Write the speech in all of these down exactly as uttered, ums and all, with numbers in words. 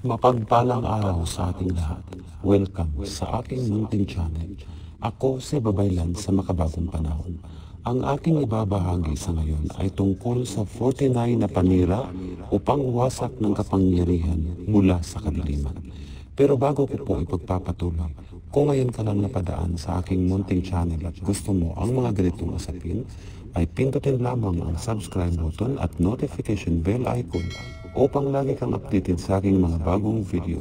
Mapagpalang araw sa ating lahat. Welcome sa aking munting channel. Ako si Babaylan sa makabagong panahon. Ang aking ibabahagi sa ngayon ay tungkol sa forty-nine na panira upang wasak ng kapangyarihan mula sa kadiliman. Pero bago ko po ipagpapatuloy, kung ngayon ka lang napadaan sa aking munting channel at gusto mo ang mga ganitong usapin, ay pindutin lamang ang subscribe button at notification bell icon upang lagi kang updated sa aking mga bagong video.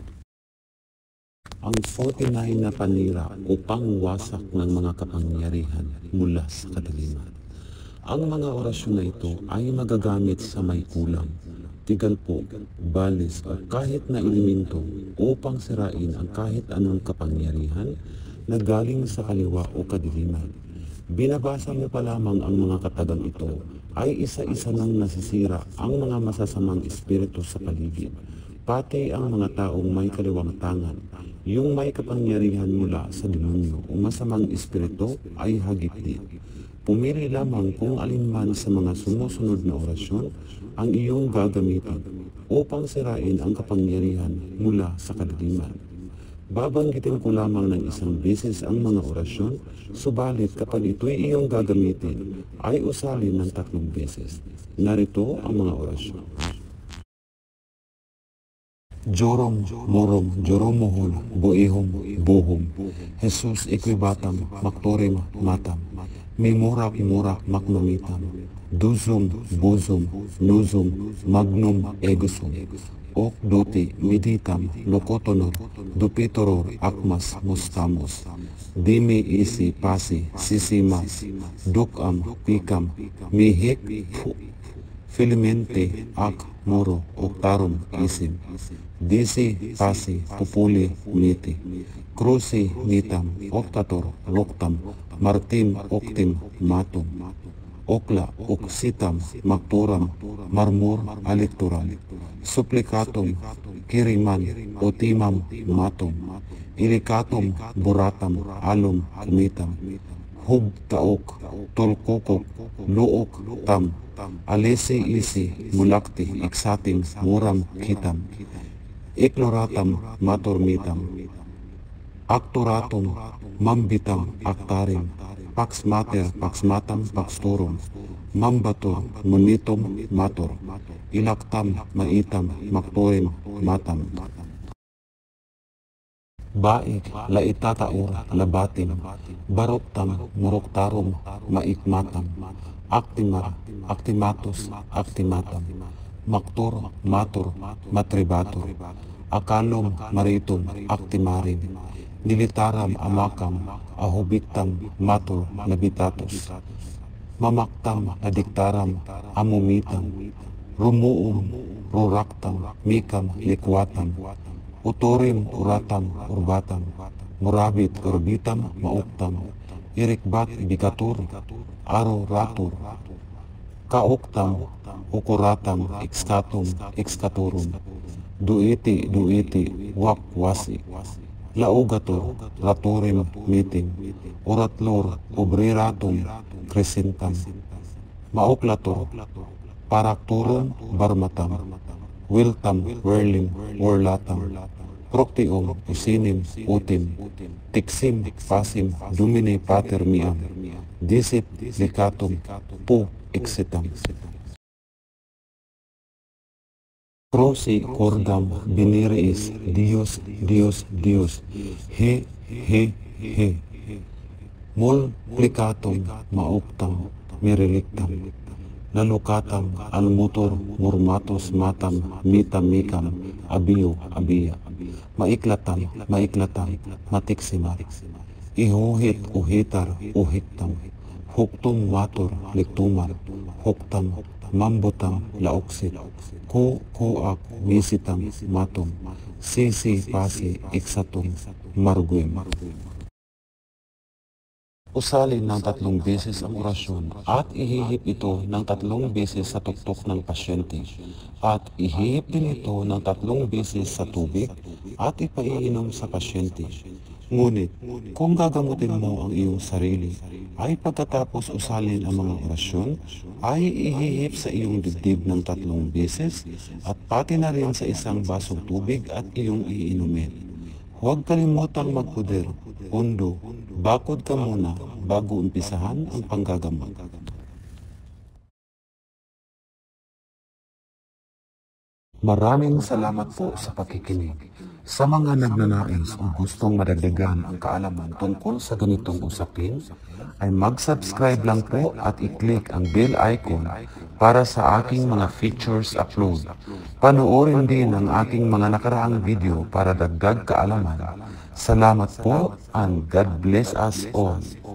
Ang forty-nine na panira upang wasak ng mga kapangyarihan mula sa kadiliman. Ang mga orasyon na ito ay magagamit sa may kulang, tigalpo, balis o kahit na elemento upang sirain ang kahit anong kapangyarihan na galing sa kaliwa o kadiliman. Binabasa mo pa lamang ang mga katagang ito ay isa-isa nang nasisira ang mga masasamang espiritu sa paligid, pati ang mga taong may kaliwang tangan. Yung may kapangyarihan mula sa demonyo o masamang espiritu ay hagip din. Pumili lamang kung alinman sa mga sumusunod na orasyon ang iyong gagamitin upang sirain ang kapangyarihan mula sa kadiliman. Babanggitin ko lamang ng isang beses ang mga orasyon, subalit kapag ito'y iyong gagamitin, ay usalin ng tatlong beses. Narito ang mga orasyon. Jorom, morom, joromohol, boihom, buhom, Jesus equibatam, maktorim, matam, memorak, morak, maknomitam, duzum, buzum, nuzum, magnum, egosum, ok doti, meditam, lokotonor, dupitoror, akmas, mustamos, dimi isi, pasi, sisimas, dukam, pikam, mihik, filimente, ak, moro, oktarum, isim, disi, pasi, pupuli, niti, krusi, nitam, oktator, loktam, martim, oktim, matum, okla, oksitam, makturam, marmur, alikturam, suplikatum, kiriman, otimam, matum, ilikatum, buratam, alum, kumitam, hub, taok, tolkokok, luok, tam, alesi, isi, mulakti, iksatim, muram, kitam, ikloratam, maturmitam, akturatum, mambitam, aktarim, pax mater, pax matam, pax turum, mambatur, munitum, matur, ilaktam, maitam, makturim, matam. Baik, laitataur, labatim, baroktam, muroktarum, maikmatam, aktimar, aktimatus, aktimatam, maktur, matur, matribatur, akalum, maritum, aktimarim, nilitaram, amakam, ahubiktam, matur, nabitatus, mamaktam, nadiktaram, amumitam, rumuum, ruraktam, mikam, likwatam, utorim, uratam, urbatam, murabit, urbitam, mauktam, irikbat, bikatur, aro, ratur, kauktam, ukuratam, ikskatum, ikskaturum, duiti, duiti, wak, wasi, laugatur, raturim, mitim, uratlur, ubriratum, krisintam, mauklatur, parakturum, barmatam, wiltam, werlim, warlatam, proktium, usinim, utim, tiksim, pasim, dumine, pater, miam, disit, likatum, pu, iksitam. Prosi, cordam, biniriis, Dios, Dios, Dios, he, he, he, mulplicatum, mauktam, mirilictam, nalukatam, almutor, murmatos, matam, mitam, mikam, abiyo, abiya, maiklatam, maiklatam, matiksimat, ihuhit, uhitar, uhiktam, huktum, matur, liktuman, huktam, mambutam, laoksit, ku, kuak, misitam, matum, sisi, pasi, iksatum, marguim. Usalin ng tatlong beses ang orasyon at ihihip ito ng tatlong beses sa tuktok ng pasyente at ihihip din ito ng tatlong beses sa tubig at ipaiinom sa pasyente. Ngunit, kung gagamutin mo ang iyong sarili, ay pagkatapos usalin ang mga orasyon, ay ihihip sa iyong dibdib ng tatlong beses at pati na rin sa isang basong tubig at iyong iinumin. Huwag kalimutang magpuder, pundo, bakod ka muna bago umpisahan ang panggagamot. Maraming salamat po sa pakikinig. Sa mga nagnanais o gustong madagdagan ang kaalaman tungkol sa ganitong usapin, ay mag-subscribe lang po at i-click ang bell icon para sa aking mga features upload. Panoorin din ang aking mga nakaraang video para dagdag kaalaman. Salamat po and God bless us all.